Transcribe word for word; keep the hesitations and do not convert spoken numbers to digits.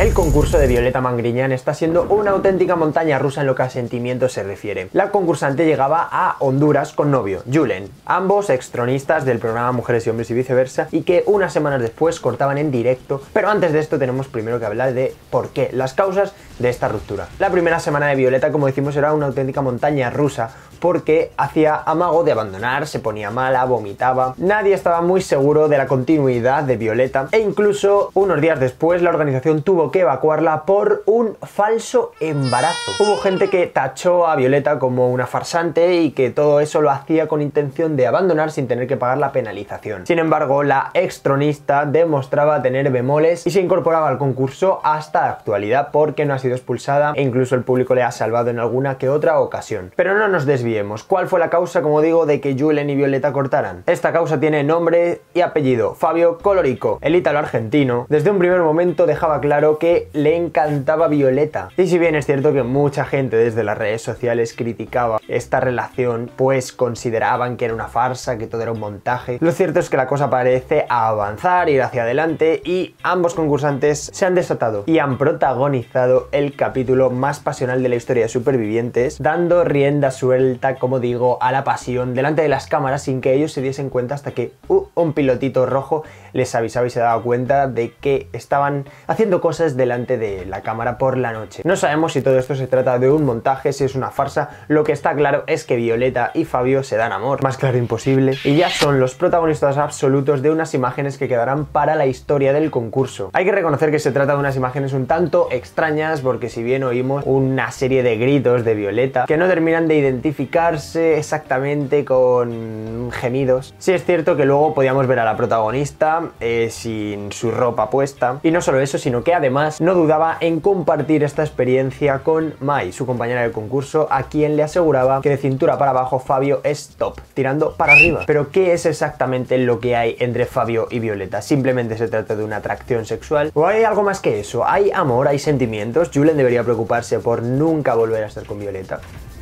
El concurso de Violeta Magriñán está siendo una auténtica montaña rusa en lo que a sentimientos se refiere. La concursante llegaba a Honduras con novio, Julen, ambos extronistas del programa Mujeres y Hombres y Viceversa, y que unas semanas después cortaban en directo. Pero antes de esto tenemos primero que hablar de por qué, las causas de esta ruptura. La primera semana de Violeta, como decimos, era una auténtica montaña rusa porque hacía amago de abandonar, se ponía mala, vomitaba. Nadie estaba muy seguro de la continuidad de Violeta e incluso unos días después la organización tuvo que evacuarla por un falso embarazo. Hubo gente que tachó a Violeta como una farsante y que todo eso lo hacía con intención de abandonar sin tener que pagar la penalización. Sin embargo, la extronista demostraba tener bemoles y se incorporaba al concurso hasta la actualidad porque no ha sido expulsada e incluso el público le ha salvado en alguna que otra ocasión. Pero no nos desviemos. ¿Cuál fue la causa, como digo, de que Julen y Violeta cortaran? Esta causa tiene nombre y apellido: Fabio Colorico. El ítalo argentino desde un primer momento dejaba claro que le encantaba Violeta. Y si bien es cierto que mucha gente desde las redes sociales criticaba esta relación, pues consideraban que era una farsa, que todo era un montaje, lo cierto es que la cosa parece avanzar, ir hacia adelante, y ambos concursantes se han desatado y han protagonizado el capítulo más pasional de la historia de Supervivientes, dando rienda suelta, como digo, a la pasión delante de las cámaras sin que ellos se diesen cuenta, hasta que uh, un pilotito rojo les avisaba y se daba cuenta de que estaban haciendo cosas delante de la cámara por la noche. No sabemos si todo esto se trata de un montaje, si es una farsa. Lo que está claro es que Violeta y Fabio se dan amor, más claro imposible, y ya son los protagonistas absolutos de unas imágenes que quedarán para la historia del concurso. Hay que reconocer que se trata de unas imágenes un tanto extrañas, porque si bien oímos una serie de gritos de Violeta que no terminan de identificarse exactamente con gemidos, sí es cierto que luego podíamos ver a la protagonista eh, sin su ropa puesta, y no solo eso, sino que además no dudaba en compartir esta experiencia con Mai, su compañera del concurso, a quien le aseguraba que de cintura para abajo Fabio es top, tirando para arriba. Pero ¿qué es exactamente lo que hay entre Fabio y Violeta? ¿Simplemente se trata de una atracción sexual? ¿O hay algo más que eso? ¿Hay amor? ¿Hay sentimientos? ¿Julen debería preocuparse por nunca volver a estar con Violeta?